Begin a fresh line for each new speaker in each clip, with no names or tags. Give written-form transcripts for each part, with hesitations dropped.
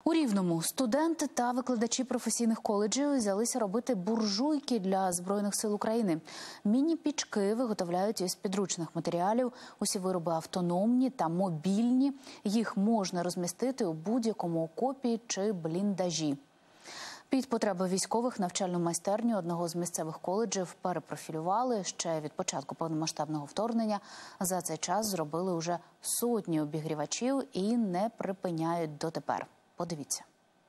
У Рівному студенти та викладачі професійних коледжів взялися робити буржуйки для Збройних сил України. Міні-пічки виготовляють із підручних матеріалів. Усі вироби автономні та мобільні. Їх можна розмістити у будь-якому окопі чи бліндажі. Під потреби військових навчальну майстерню одного з місцевих коледжів перепрофілювали ще від початку повномасштабного вторгнення. За цей час зробили уже сотні обігрівачів і не припиняють дотепер. Подивіться.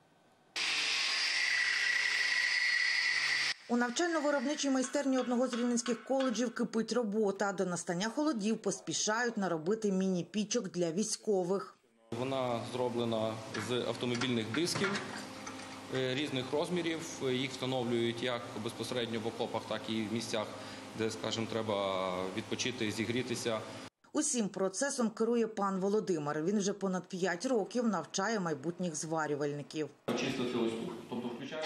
У навчально-виробничій майстерні одного з рівненських коледжів кипить робота. До настання холодів поспішають наробити міні-пічок для військових.
Вона зроблена з автомобільних дисків різних розмірів. Їх встановлюють як безпосередньо в окопах, так і в місцях, де, скажімо, треба відпочити, зігрітися.
Усім процесом керує пан Володимир. Він вже понад 5 років навчає майбутніх зварювальників.
Чистити ось тут. Тобто включаємо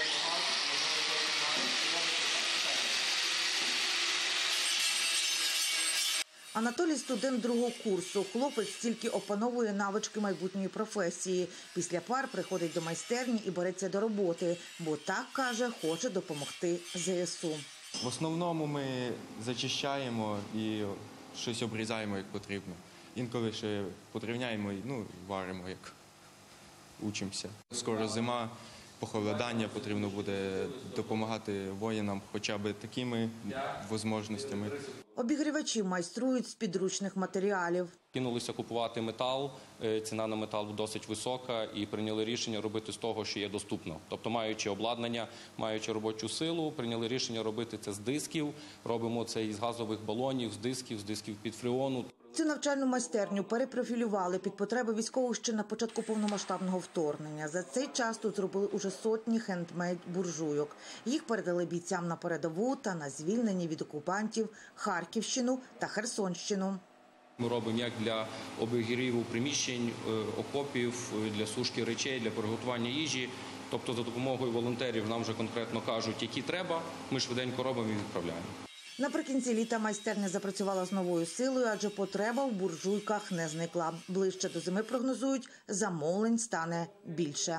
Анатолій – студент другого курсу. Хлопець тільки опановує навички майбутньої професії. Після пар приходить до майстерні і береться до роботи, бо так, каже, хоче допомогти ЗСУ.
В основному ми зачищаємо і щось обрізаємо, як потрібно. Інколи ще подрівняємо і варимо, як учимося. Скоро зима, похолодання, потрібно буде допомагати воїнам хоча б такими можливостями.
Обігрівачі майструють з підручних матеріалів.
Кинулися купувати метал, ціна на метал досить висока, і прийняли рішення робити з того, що є доступно. Тобто, маючи обладнання, маючи робочу силу, прийняли рішення робити це з дисків. Робимо це із газових балонів, з дисків під фреону.
Цю навчальну майстерню перепрофілювали під потреби військових ще на початку повномасштабного вторгнення. За цей час тут зробили уже сотні хендмейд-буржуйок. Їх передали бійцям на передову та на звільнені від окупантів Харківщину та Херсонщину.
Ми робимо як для обігріву приміщень, окопів, для сушки речей, для приготування їжі. Тобто за допомогою волонтерів нам вже конкретно кажуть, які треба, ми швиденько робимо і відправляємо.
Наприкінці літа майстерня запрацювала з новою силою, адже потреба в буржуйках не зникла. Ближче до зими, прогнозують, замовлень стане більше.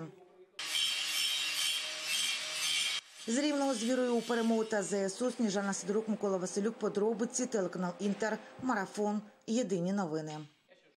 З Рівного з вірою у перемогу та ЗСУ Сніжана Сидорук, Микола Василюк, подробиці, телеканал Інтер, Марафон, Єдині новини.